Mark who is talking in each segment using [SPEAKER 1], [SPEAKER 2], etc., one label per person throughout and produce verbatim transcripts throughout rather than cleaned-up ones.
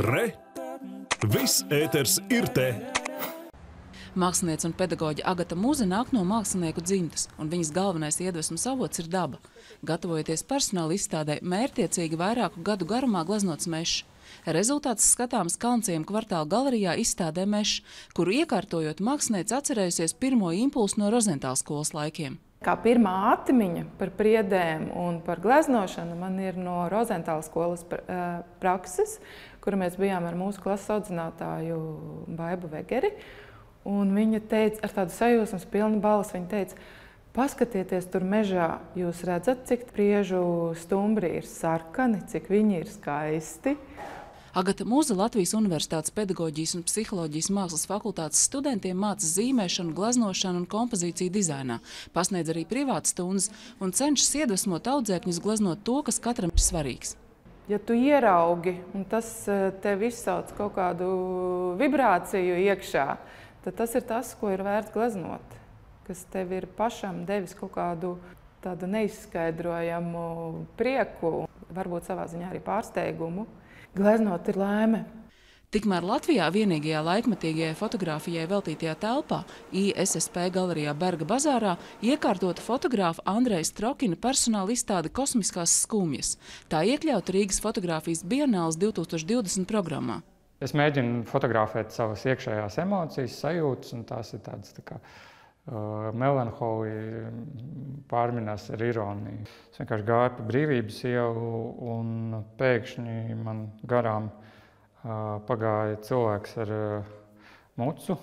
[SPEAKER 1] Re! Viss ēters ir te!
[SPEAKER 2] Māksliniece un pedagoģe Agata Muze nāk no mākslinieku dzimtas, un viņas galvenais iedvesmas avots ir daba. Gatavojoties personāla izstādē, mērķtiecīgi vairāku gadu garumā gleznots mežs. Rezultāts skatāms Kalnciema kvartāla galerijā izstādē Mežs, kuru iekārtojot māksliniece atcerējusies pirmo impulsu no Rozentāla skolas laikiem.
[SPEAKER 3] Kā pirmā atmiņa par priedēm un par gleznošanu man ir no Rozentāla skolas prakses, kura mēs bijām ar mūsu klases audzinātāju Baibu Vegeri. Un viņa teica, ar tādu sajūsmas pilnu balsi, viņa teica, paskatieties tur mežā, jūs redzat, cik priežu stumbri ir sarkani, cik viņi ir skaisti.
[SPEAKER 2] Agata Muze Latvijas Universitātes pedagoģijas un psiholoģijas mākslas fakultātes studentiem māca zīmēšanu, gleznošanu un kompozīciju dizainā, pasniedz arī privātas stundas un cenšas iedvesmot audzēkņus gleznot to, kas katram ir svarīgs.
[SPEAKER 3] Ja tu ieraugi, un tas tev izsauc kaut kādu vibrāciju iekšā, tad tas ir tas, ko ir vērts gleznot, kas tev ir pašam devis kaut kādu tādu neizskaidrojamu prieku, varbūt savā ziņā arī pārsteigumu. Gleznot ir laime.
[SPEAKER 2] Tikmēr Latvijā vienīgajā laikmetīgajai fotogrāfijai veltītajā telpā, I S S P galerijā Berga bazārā, iekārtota fotogrāfa Andreja Strokina personāla izstāde Kosmiskās skumjas. Tā iekļauta Rīgas fotogrāfijas bienāles divi tūkstoši divdesmit programmā.
[SPEAKER 4] Es mēģinu fotografēt savas iekšējās emocijas, sajūtas, un tās ir tādas tā kā uh, melanholija, pārminās ar ironiju. Es vienkārši gāju pa Brīvības ielu, un pēkšņi man garām uh, pagāja cilvēks ar uh, mucu.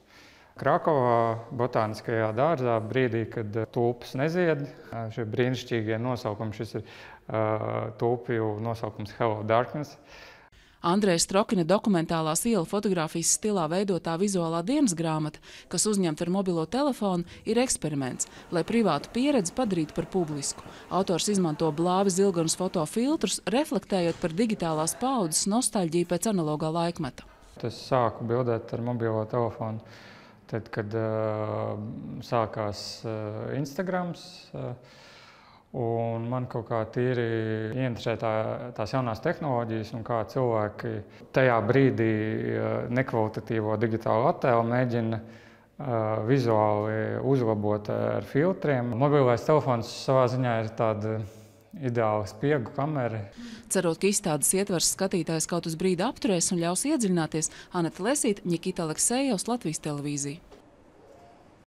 [SPEAKER 4] Krakovā botāniskajā dārzā brīdī, kad tulpes nezied, uh, šie brīnišķīgie nosaukumi, šis ir uh, tulpju nosaukums Hello Darkness.
[SPEAKER 2] Andreja Strokina dokumentālās ielu fotogrāfijas stilā veidotā vizuālā dienas grāmata, kas uzņemta ar mobilo telefonu, ir eksperiments, lai privātu pieredzi padarītu par publisku. Autors izmanto blāvi zilganus fotofiltrus, reflektējot par digitālās paaudzes nostalģiju pēc analogā laikmeta.
[SPEAKER 4] Es sāku bildēt ar mobilo telefonu, tad, kad uh, sākās uh, Instagrams. Uh, Un man kaut kā tīri ieinteresē tā, tās jaunās tehnoloģijas un kā cilvēki tajā brīdī nekvalitatīvo digitālu attēlu mēģina uh, vizuāli uzlabot ar filtriem. Mobilais telefons savā ziņā ir tāda ideāla spiegu kamera.
[SPEAKER 2] Cerot, ka izstādes ietvers skatītājs kaut uz brīdi apturēs un ļaus iedziļināties, Aneta Lesīte, Ņikita Aleksejevs, Latvijas televīzija.